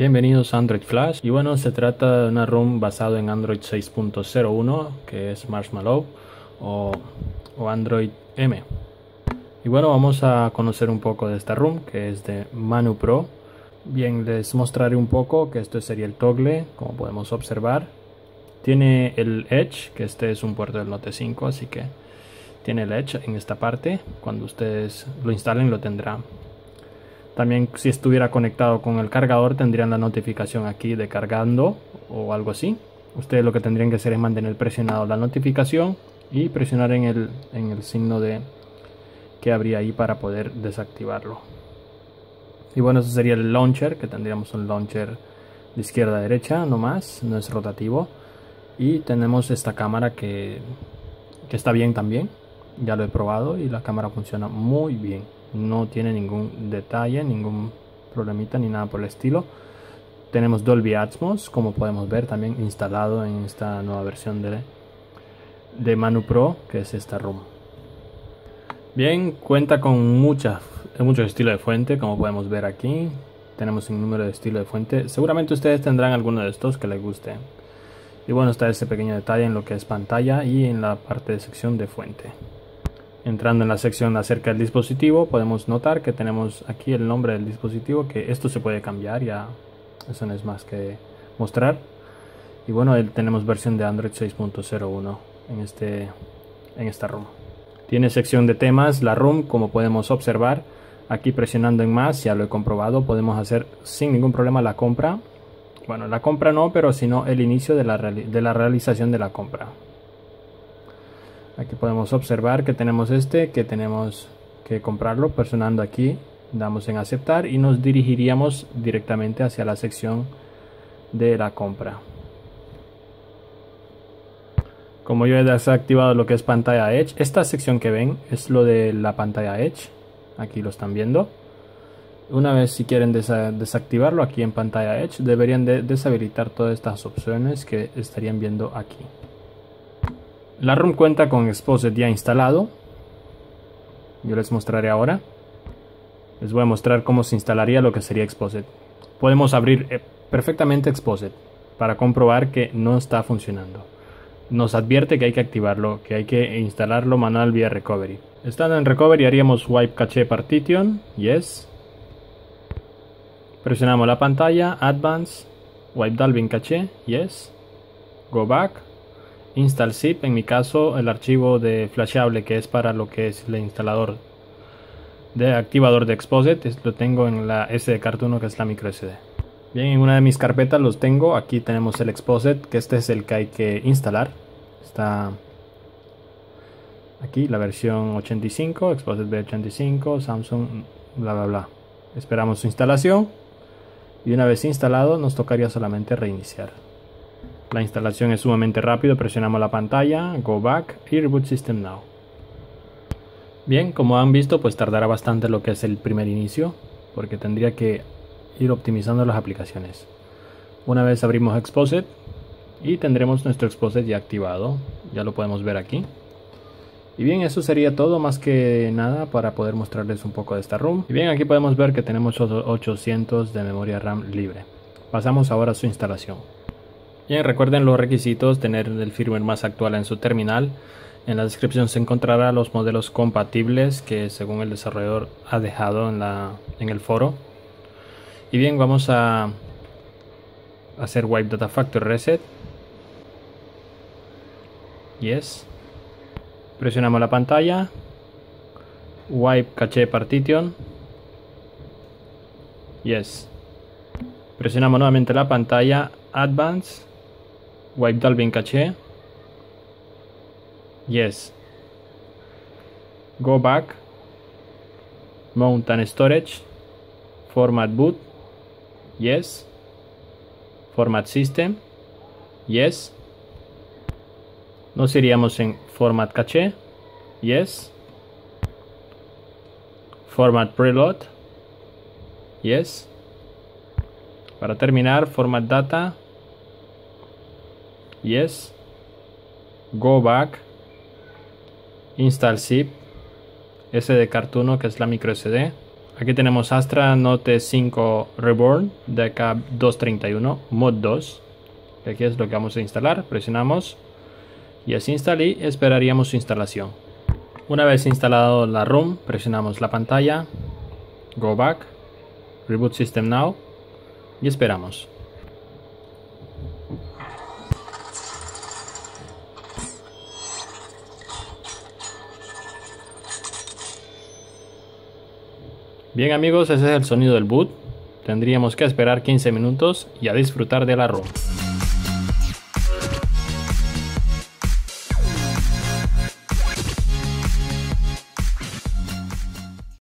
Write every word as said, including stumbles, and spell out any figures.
Bienvenidos a Android Flash. Y bueno, se trata de una ROM basado en Android seis punto cero uno, que es Marshmallow o, o Android M. Y bueno, vamos a conocer un poco de esta ROM, que es de ManuPro. Bien, les mostraré un poco que esto sería el toggle, como podemos observar. Tiene el Edge, que este es un puerto del Note cinco, así que tiene el Edge en esta parte. Cuando ustedes lo instalen lo tendrán. También si estuviera conectado con el cargador tendrían la notificación aquí de cargando o algo así. Ustedes lo que tendrían que hacer es mantener presionado la notificación y presionar en el, en el signo de que habría ahí para poder desactivarlo. Y bueno, eso sería el launcher, que tendríamos un launcher de izquierda a derecha nomás, no es rotativo. Y tenemos esta cámara que, que está bien también, ya lo he probado y la cámara funciona muy bien. No tiene ningún detalle, ningún problemita ni nada por el estilo. Tenemos Dolby Atmos, como podemos ver también instalado en esta nueva versión de, de ManuPro, que es esta ROM. Bien, cuenta con muchas, muchos estilos de fuente, como podemos ver aquí. Tenemos un número de estilos de fuente. Seguramente ustedes tendrán alguno de estos que les guste. Y bueno, está ese pequeño detalle en lo que es pantalla y en la parte de sección de fuente. Entrando en la sección acerca del dispositivo, podemos notar que tenemos aquí el nombre del dispositivo, que esto se puede cambiar, ya eso no es más que mostrar. Y bueno, tenemos versión de Android seis punto cero uno en, este, en esta ROM. Tiene sección de temas, la ROM, como podemos observar. Aquí presionando en más, ya lo he comprobado, podemos hacer sin ningún problema la compra. Bueno, la compra no, pero sino el inicio de la, de la realización de la compra. Aquí podemos observar que tenemos este, que tenemos que comprarlo. Presionando aquí, damos en aceptar y nos dirigiríamos directamente hacia la sección de la compra. Como yo he desactivado lo que es pantalla Edge, esta sección que ven es lo de la pantalla Edge. Aquí lo están viendo. Una vez si quieren desa desactivarlo aquí en pantalla Edge, deberían de deshabilitar todas estas opciones que estarían viendo aquí. La ROM cuenta con Exposed ya instalado. Yo les mostraré ahora. Les voy a mostrar cómo se instalaría lo que sería Exposed. Podemos abrir eh, perfectamente Exposed para comprobar que no está funcionando. Nos advierte que hay que activarlo, que hay que instalarlo manual vía Recovery. Estando en Recovery haríamos Wipe Cache Partition, Yes. Presionamos la pantalla, Advance, Wipe Dalvin Cache, Yes. Go Back. Install zip, en mi caso el archivo de flashable que es para lo que es el instalador de activador de Exposed, lo tengo en la S D card uno, que es la micro S D. Bien, en una de mis carpetas los tengo. Aquí tenemos el Exposed, que este es el que hay que instalar. Está aquí la versión ochenta y cinco, Exposed B ochenta y cinco, Samsung, bla bla bla. Esperamos su instalación y una vez instalado nos tocaría solamente reiniciar. La instalación es sumamente rápido, presionamos la pantalla, Go Back y Reboot System Now. Bien, como han visto, pues tardará bastante lo que es el primer inicio, porque tendría que ir optimizando las aplicaciones. Una vez abrimos Exposed y tendremos nuestro Exposed ya activado, ya lo podemos ver aquí. Y bien, eso sería todo, más que nada para poder mostrarles un poco de esta ROM. Y bien, aquí podemos ver que tenemos ochocientos de memoria RAM libre. Pasamos ahora a su instalación. Bien, recuerden los requisitos: tener el firmware más actual en su terminal. En la descripción se encontrará los modelos compatibles que según el desarrollador ha dejado en, la, en el foro. Y bien, vamos a hacer Wipe Data Factory Reset. Yes. Presionamos la pantalla. Wipe Cache Partition. Yes. Presionamos nuevamente la pantalla. Advance. Wipe Dalvin Cache. Yes. Go Back. Mount and Storage. Format Boot. Yes. Format System. Yes. Nos iríamos en Format Cache. Yes. Format Preload. Yes. Para terminar, Format Data. Yes. Go Back. Install Zip. S D card uno, que es la micro S D. Aquí tenemos Astra Note cinco Reborn D K doscientos treinta y uno Mod dos. Aquí es lo que vamos a instalar. Presionamos y así instala y esperaríamos su instalación. Una vez instalado la ROM, presionamos la pantalla, Go Back, Reboot System Now y esperamos. Bien amigos, ese es el sonido del boot. Tendríamos que esperar quince minutos y a disfrutar de la ROM.